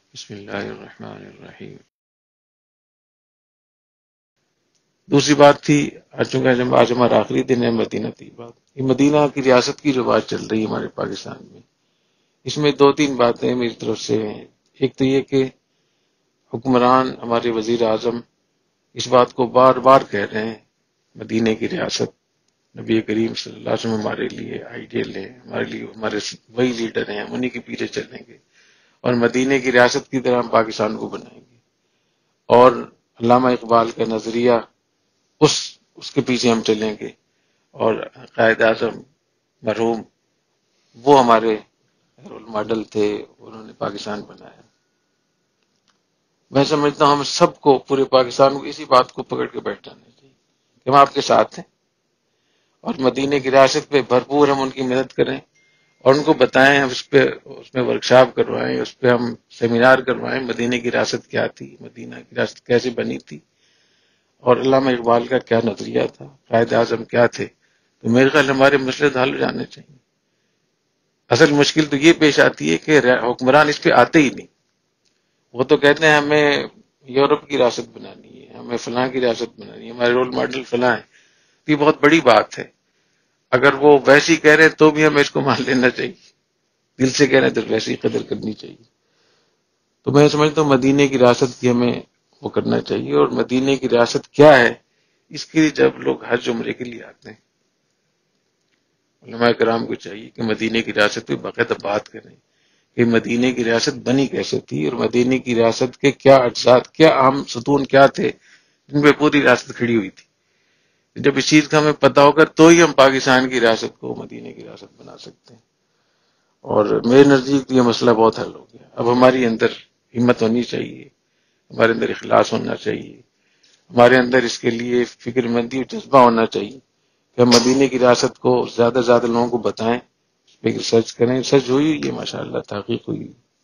بسم اللہ الرحمن الرحیم۔ دوسری بات تھی، چونکہ آج ہمارا آخری دن ہے مدینہ طیبہ، یہ مدینہ کی ریاست کی جو بات چل رہی ہے ہمارے پاکستان میں، اس میں دو تین باتیں میری طرف سے ہیں۔ ایک تو یہ کہ حکمران ہمارے وزیر اعظم اس بات کو بار بار کہہ رہے ہیں، مدینہ کی ریاست، نبی کریم صلی اللہ علیہ وسلم ہمارے لیے آئیڈیل ہے، ہمارے لیے ہمارے وہی لیڈر ہیں، ہم انہی کے پیچھے چلیں گے اور مدینہ کی ریاست کی طرح ہم پاکستان کو بنائیں گے۔ اور علامہ اقبال کا نظریہ، اس کے پیچھے ہم چلیں گے، اور قائد اعظم مرحوم وہ ہمارے رول ماڈل تھے، انہوں نے پاکستان بنایا۔ میں سمجھتا ہوں ہم سب کو، پورے پاکستان کو اسی بات کو پکڑ کے بیٹھ جانا چاہیے کہ ہم آپ کے ساتھ ہیں، اور مدینہ کی ریاست پہ بھرپور ہم ان کی مدد کریں اور ان کو بتائیں، ہم اس میں ورکشاپ کروائیں، اس پہ ہم سیمینار کروائیں، مدینہ کی ریاست کیا تھی، مدینہ کی ریاست کیسے بنی تھی، اور علامہ اقبال کا کیا نظریہ تھا، قائد اعظم کیا تھے۔ تو میرے خیال ہمارے مسئلے حل ہو جانے چاہیے۔ اصل مشکل تو یہ پیش آتی ہے کہ حکمران اس پہ آتے ہی نہیں۔ وہ تو کہتے ہیں ہمیں یورپ کی ریاست بنانی ہے، ہمیں فلاں کی ریاست بنانی ہے، ہمارے رول ماڈل فلاں ہے۔ تو یہ بہت بڑی بات ہے، اگر وہ ویسی کہہ رہے ہیں تو بھی ہمیں اس کو مان لینا چاہیے، دل سے کہہ رہے ہیں تو ویسی قدر کرنی چاہیے۔ تو میں سمجھتا ہوں مدینہ کی ریاست کی ہمیں وہ کرنا چاہیے، اور مدینہ کی ریاست کیا ہے اس کے لیے جب لوگ حج عمرے کے لیے آتے ہیں، علماء کرام کو چاہیے کہ مدینہ کی ریاست پہ باقاعدہ بات کریں کہ مدینہ کی ریاست بنی کیسے تھی، اور مدینہ کی ریاست کے کیا اجزاء، کیا اہم ستون کیا تھے جن پہ پوری ریاست کھڑی ہوئی تھی۔ جب اس چیز کا ہمیں پتہ ہوگا تو ہی ہم پاکستان کی ریاست کو مدینہ کی ریاست بنا سکتے ہیں۔ اور میرے نزدیک یہ مسئلہ بہت حل ہو گیا۔ اب ہماری اندر ہمت ہونی چاہیے، ہمارے اندر اخلاص ہونا چاہیے، ہمارے اندر اس کے لیے فکر مندی اور جذبہ ہونا چاہیے کہ ہم مدینہ کی ریاست کو زیادہ سے زیادہ لوگوں کو بتائیں، اس پہ ریسرچ کریں۔ ریسرچ ہوئی ہے ماشاءاللہ، تحقیق ہوئی۔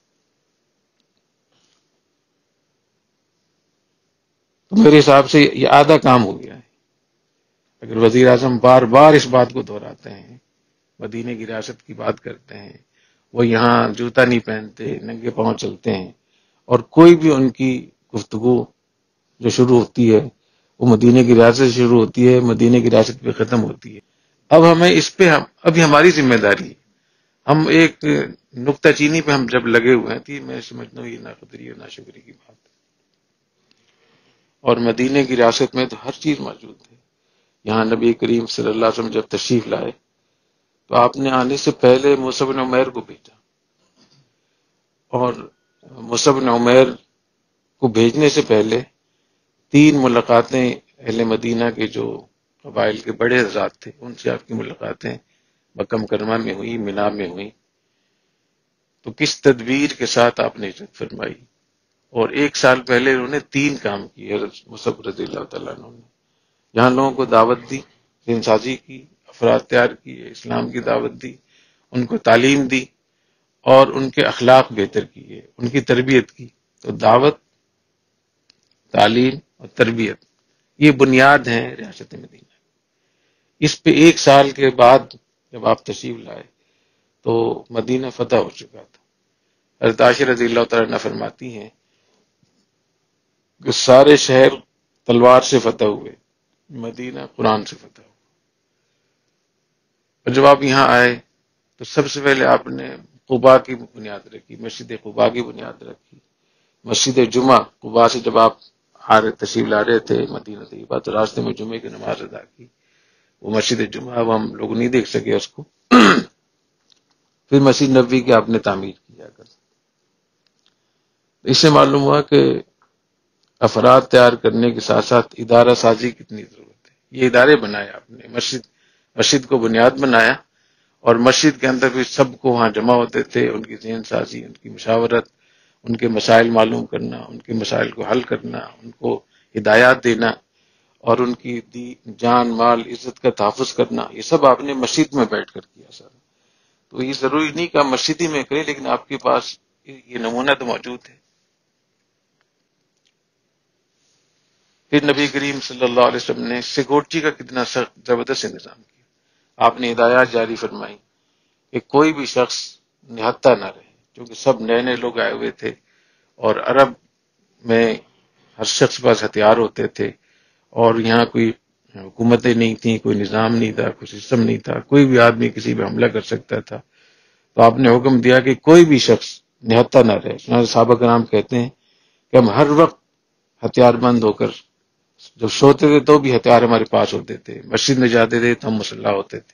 تو میرے حساب سے یہ آدھا کام ہو گیا ہے۔ اگر وزیر اعظم بار بار اس بات کو دہراتے ہیں، مدینہ کی ریاست کی بات کرتے ہیں، وہ یہاں جوتا نہیں پہنتے، ننگے پاؤں چلتے ہیں، اور کوئی بھی ان کی گفتگو جو شروع ہوتی ہے وہ مدینہ کی ریاست سے شروع ہوتی ہے، مدینہ کی ریاست پہ ختم ہوتی ہے۔ اب ہمیں اس پہ ابھی ہماری ذمہ داری ہے۔ ہم ایک نکتہ چینی پہ ہم جب لگے ہوئے ہیں تو یہ میں سمجھتا ہوں یہ ناقدری اور ناشکری کی بات ہے۔ اور مدینہ کی ریاست میں تو ہر چیز موجود ہے۔ یہاں نبی کریم صلی اللہ علیہ وسلم جب تشریف لائے تو آپ نے آنے سے پہلے مصعب بن عمیر کو بھیجا، اور مصعب بن عمیر کو بھیجنے سے پہلے 3 ملاقاتیں اہل مدینہ کے جو قبائل کے بڑے حضرات تھے ان سے آپ کی ملاقاتیں مکہ مکرمہ میں ہوئی، مینا میں ہوئی۔ تو کس تدبیر کے ساتھ آپ نے ہجرت فرمائی، اور 1 سال پہلے انہوں نے 3 کام کیے حضرت مصعب رضی اللہ تعالیٰ عنہ نے۔ یہاں لوگوں کو دعوت دی، دین سازی کی، افراد تیار کیے، اسلام کی دعوت دی، ان کو تعلیم دی، اور ان کے اخلاق بہتر کیے، ان کی تربیت کی۔ تو دعوت، تعلیم اور تربیت یہ بنیاد ہیں ریاست مدینہ۔ اس پہ 1 سال کے بعد جب آپ تشریف لائے تو مدینہ فتح ہو چکا تھا۔ حضرت عائشہ رضی اللہ تعالیٰ عنہ فرماتی ہیں کہ سارے شہر تلوار سے فتح ہوئے، مدینہ قرآن سے فتح ہوا۔ اور جب آپ یہاں آئے تو سب سے پہلے آپ نے قباء کی بنیاد رکھی، مسجد قباء کی بنیاد رکھی۔ مسجد جمعہ قباء سے جب آپ تشریف لا رہے تھے مدینہ طیبہ تو راستے میں جمعے کی نماز ادا کی، وہ مسجد جمعہ اب ہم لوگ نہیں دیکھ سکے اس کو۔ پھر مسجد نبوی کی آپ نے تعمیر کیا کر۔ اس سے معلوم ہوا کہ افراد تیار کرنے کے ساتھ ساتھ ادارہ سازی کتنی ضرورت ہے۔ یہ ادارے بنائے آپ نے، مسجد کو بنیاد بنایا، اور مسجد کے اندر بھی سب کو وہاں جمع ہوتے تھے، ان کی ذہن سازی، ان کی مشاورت، ان کے مسائل معلوم کرنا، ان کے مسائل کو حل کرنا، ان کو ہدایات دینا، اور ان کی جان مال عزت کا تحفظ کرنا، یہ سب آپ نے مسجد میں بیٹھ کر کیا سر۔ تو یہ ضروری نہیں کہ آپ مسجد ہی میں کریں، لیکن آپ کے پاس یہ نمونہ تو موجود ہے۔ پھر نبی کریم صلی اللہ علیہ وسلم نے سیکورٹی کا کتنا سخت زبردست انتظام کیا۔ آپ نے ہدایات جاری فرمائی کہ کوئی بھی شخص نہتا نہ رہے، کیونکہ سب نئے نئے لوگ آئے ہوئے تھے، اور عرب میں ہر شخص کے پاس ہتھیار ہوتے تھے، اور یہاں کوئی حکومتیں نہیں تھیں، کوئی نظام نہیں تھا، کوئی سسٹم نہیں تھا، کوئی بھی آدمی کسی پہ حملہ کر سکتا تھا. تو آپ نے حکم دیا کہ کوئی بھی شخص نہتا نہ رہے. صحابہ کرام کہتے ہیں کہ ہم ہر وقت ہتھیار بند ہو کر جب سوتے تھے تو بھی ہتھیار ہمارے پاس ہوتے تھے، مسجد میں جاتے تھے تو ہم مسلح ہوتے تھے.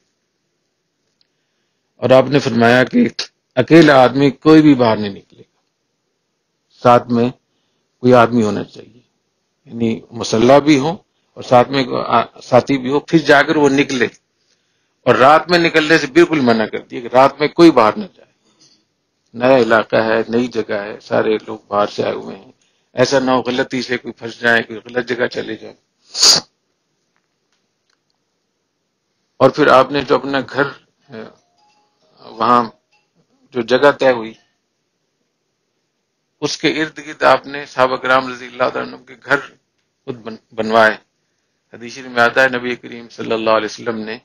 اور آپ نے فرمایا کہ اکیلا آدمی کوئی بھی باہر نہیں نکلے گا، ساتھ میں کوئی آدمی ہونا چاہیے، یعنی مسلح بھی ہو اور ساتھ میں ساتھی بھی ہو. پھر جا کر وہ نکلے، اور رات میں نکلنے سے بالکل منع کر دیا کہ رات میں کوئی باہر نہ جائے. نیا علاقہ ہے، نئی جگہ ہے، سارے لوگ باہر سے آئے ہوئے ہیں، ایسا نہ ہو غلطی سے کوئی پھنس جائے، کوئی غلط جگہ چلے جائے. اور پھر آپ نے جو اپنا گھر وہاں جو جگہ طے ہوئی اس کے ارد گرد آپ نے صحابہ کرام رضی اللہ عنہ کے گھر خود بنوائے. حدیث میں آتا ہے نبی کریم صلی اللہ علیہ وسلم نے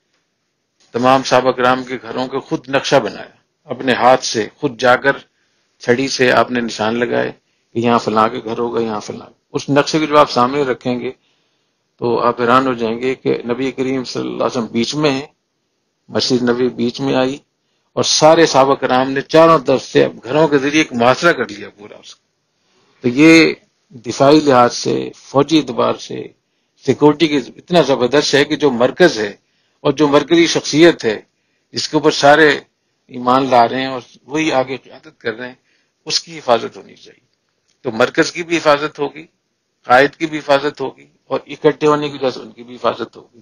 تمام صحابہ کرام کے گھروں کے خود نقشہ بنایا، اپنے ہاتھ سے خود جا کر چھڑی سے آپ نے نشان لگائے کہ یہاں فلاں کے گھر ہوگا، یہاں فلاں. اس نقشے کو جب آپ سامنے رکھیں گے تو آپ حیران ہو جائیں گے کہ نبی کریم صلی اللہ علیہ وسلم بیچ میں ہیں، مسجد نبی بیچ میں آئی، اور سارے صحابہ کرام نے چاروں طرف سے گھروں کے ذریعے ایک محاصرہ کر لیا پورا اس کا. تو یہ دفاعی لحاظ سے، فوجی اعتبار سے، سیکورٹی کے اتنا زبردست ہے کہ جو مرکز ہے اور جو مرکزی شخصیت ہے جس کے اوپر سارے ایمان لا رہے ہیں اور وہی آگے قیادت کر رہے ہیں، اس کی حفاظت ہونی چاہیے. تو مرکز کی بھی حفاظت ہوگی، قائد کی بھی حفاظت ہوگی، اور اکٹھے ہونے کی وجہ سے ان کی بھی حفاظت ہوگی.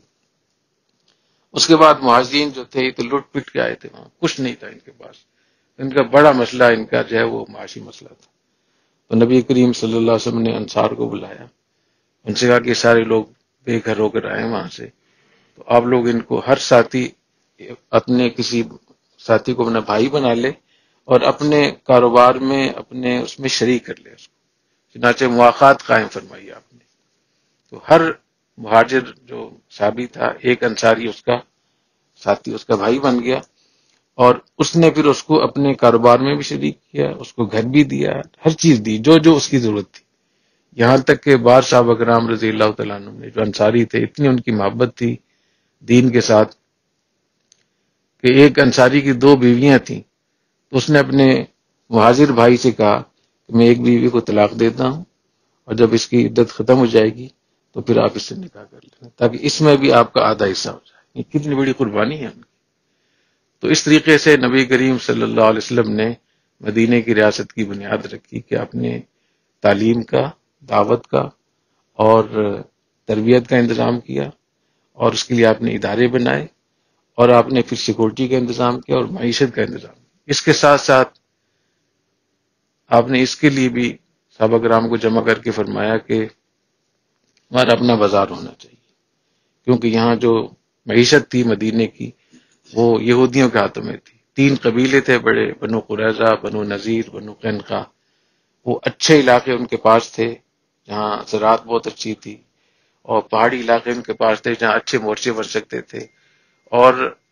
اس کے بعد مہاجرین جو تھے یہ تو لٹ پٹ کے آئے تھے، وہاں کچھ نہیں تھا ان کے پاس. ان کا بڑا مسئلہ ان کا جو ہے وہ معاشی مسئلہ تھا. تو نبی کریم صلی اللہ علیہ وسلم نے انصار کو بلایا، ان سے کہا کہ سارے لوگ بے گھر ہو کر آئے وہاں سے، تو آپ لوگ ان کو ہر ساتھی اپنے کسی ساتھی کو اپنا بھائی بنا لے اور اپنے کاروبار میں اپنے اس میں شریک کر لے. اس کو چنانچہ مواخات قائم فرمائی آپ نے. تو ہر مہاجر جو صحابی تھا ایک انصاری اس کا ساتھی، اس کا بھائی بن گیا، اور اس نے پھر اس کو اپنے کاروبار میں بھی شریک کیا، اس کو گھر بھی دیا، ہر چیز دی جو جو اس کی ضرورت تھی. یہاں تک کہ بعض صحابہ کرام رضی اللہ تعالیٰ عنہ نے جو انصاری تھے اتنی ان کی محبت تھی دین کے ساتھ کہ ایک انصاری کی 2 بیویاں تھیں، تو اس نے اپنے مہاجر بھائی سے کہا کہ میں ایک بیوی کو طلاق دیتا ہوں، اور جب اس کی عدت ختم ہو جائے گی تو پھر آپ اس سے نکاح کر لینا، تاکہ اس میں بھی آپ کا آدھا حصہ ہو جائے. یہ کتنی بڑی قربانی ہے. تو اس طریقے سے نبی کریم صلی اللہ علیہ وسلم نے مدینے کی ریاست کی بنیاد رکھی کہ آپ نے تعلیم کا، دعوت کا اور تربیت کا انتظام کیا، اور اس کے لیے آپ نے ادارے بنائے، اور آپ نے پھر سیکورٹی کا انتظام کیا اور معیشت کا انتظام کیا. اس کے ساتھ ساتھ آپ نے اس کے لیے بھی صحابہ کرام کو جمع کر کے فرمایا کہ ہمارا اپنا بازار ہونا چاہیے، کیونکہ یہاں جو معیشت تھی مدینے کی وہ یہودیوں کے ہاتھوں میں تھی. 3 قبیلے تھے بڑے، بنو قریظہ، بنو نذیر، بنو قینقاع. وہ اچھے علاقے ان کے پاس تھے جہاں زراعت بہت اچھی تھی، اور پہاڑی علاقے ان کے پاس تھے جہاں اچھے مورچے بن سکتے تھے، اور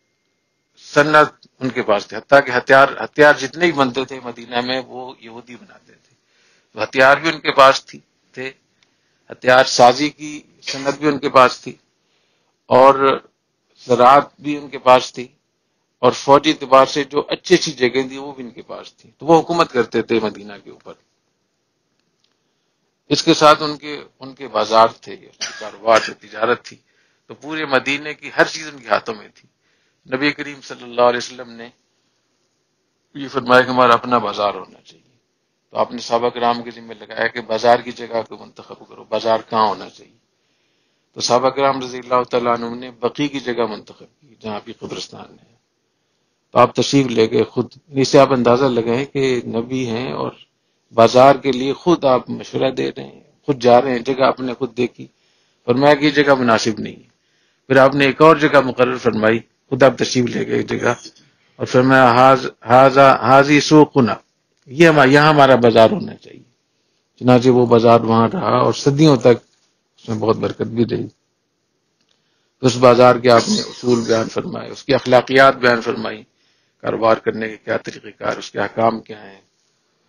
صنعت ان کے پاس تھے. حتیٰ کہ ہتھیار جتنے بھی بنتے تھے مدینہ میں وہ یہودی بناتے تھے. تو ہتھیار بھی ان کے پاس تھے، ہتھیار سازی کی صنعت بھی ان کے پاس تھی، اور زراعت بھی ان کے پاس تھی، اور فوجی اعتبار سے جو اچھی اچھی جگہ تھی وہ بھی ان کے پاس تھی. تو وہ حکومت کرتے تھے مدینہ کے اوپر. اس کے ساتھ ان کے بازار تھے، کاروبار تھے، تجارت تھی. تو پورے مدینے کی ہر چیز ان کے ہاتھوں میں تھی. نبی کریم صلی اللہ علیہ وسلم نے یہ فرمایا کہ ہمارا اپنا بازار ہونا چاہیے. تو آپ نے صحابہ کرام کے ذمہ لگایا کہ بازار کی جگہ کو منتخب کرو، بازار کہاں ہونا چاہیے. تو صحابہ کرام رضی اللہ تعالیٰ عنہ نے بقیع کی جگہ منتخب کی جہاں بھی قبرستان ہے. تو آپ تشریف لے گئے خود، اس سے آپ اندازہ لگائیں کہ نبی ہیں اور بازار کے لیے خود آپ مشورہ دے رہے ہیں، خود جا رہے ہیں. جگہ آپ نے خود دیکھی، فرمایا کہ یہ جگہ مناسب نہیں ہے. پھر آپ نے ایک اور جگہ مقرر فرمائی، خود آپ تشریف لے گئے جگہ، اور فرمایا حاضی سوقنا، یہاں ہمارا بازار ہونا چاہیے. چنانچہ وہ بازار وہاں رہا اور صدیوں تک اس میں بہت برکت بھی رہی. اس بازار کے آپ نے اصول بیان فرمائے، اس کی اخلاقیات بیان فرمائی، کاروبار کرنے کے کیا طریقہ کار، اس کے احکام کیا ہیں.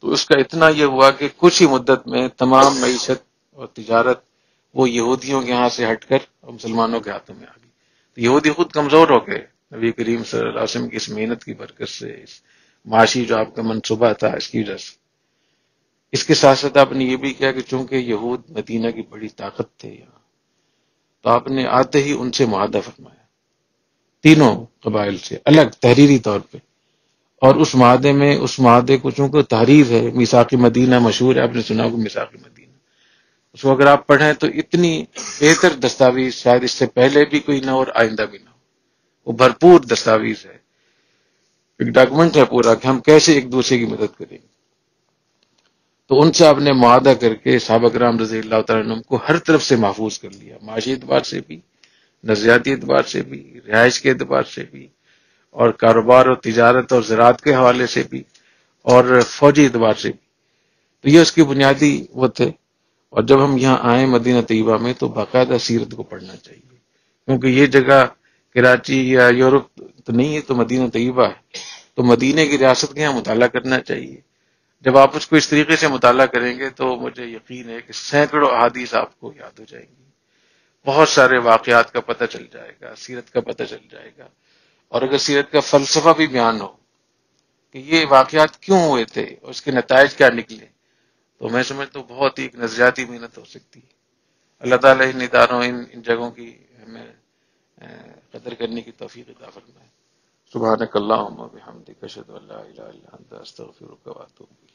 تو اس کا اتنا یہ ہوا کہ کچھ ہی مدت میں تمام معیشت اور تجارت وہ یہودیوں کے ہاں سے ہٹ کر اور مسلمانوں کے ہاتھوں میں آ گئی. تو یہودی خود کمزور ہو گئے نبی کریم صلی اللہ علیہ وسلم کی اس محنت کی برکت سے، اس معاشی جو آپ کا منصوبہ تھا اس کی وجہ سے. اس کے ساتھ ساتھ آپ نے یہ بھی کیا کہ چونکہ یہود مدینہ کی بڑی طاقت تھے یہاں، تو آپ نے آتے ہی ان سے معاہدہ فرمایا تینوں قبائل سے الگ تحریری طور پہ. اور اس معاہدے کو چونکہ تحریر ہے، میثاق مدینہ مشہور ہے، آپ نے سنا ہوگا میثاق مدینہ. اس کو اگر آپ پڑھیں تو اتنی بہتر دستاویز شاید اس سے پہلے بھی کوئی نہ اور آئندہ بھی نہ ہو. وہ بھرپور دستاویز ہے، ایک ڈاکومنٹ ہے پورا کہ ہم کیسے ایک دوسرے کی مدد کریں گے. تو ان سے آپ نے معاہدہ کر کے صحابہ کرام رضی اللہ تعالیٰ عنہم کو ہر طرف سے محفوظ کر لیا، معاشی اعتبار سے بھی، نظریاتی اعتبار سے بھی، رہائش کے اعتبار سے بھی، اور کاروبار اور تجارت اور زراعت کے حوالے سے بھی، اور فوجی اعتبار سے بھی. تو یہ اس کی بنیادی وہ تھے. اور جب ہم یہاں آئیں مدینہ طیبہ میں تو باقاعدہ سیرت کو پڑھنا چاہیے، کیونکہ یہ جگہ کراچی یا یورپ تو نہیں ہے، تو مدینہ طیبہ ہے. تو مدینہ کی ریاست کا یہاں مطالعہ کرنا چاہیے. جب آپ اس کو اس طریقے سے مطالعہ کریں گے تو مجھے یقین ہے کہ سینکڑوں احادیث آپ کو یاد ہو جائیں گی، بہت سارے واقعات کا پتہ چل جائے گا، سیرت کا پتہ چل جائے گا. اور اگر سیرت کا فلسفہ بھی بیان ہو کہ یہ واقعات کیوں ہوئے تھے اور اس کے نتائج کیا نکلے، تو میں سمجھتا ہوں بہت ہی ایک نظریاتی محنت ہو سکتی ہے. اللہ تعالیٰ ان اداروں ان جگہوں کی ہمیں قدر کرنے کی توفیق عطا فرمائے. سبحانک اللہم و بحمدک اشہد ان لا الہ الا انت استغفرک و اتوب الیک.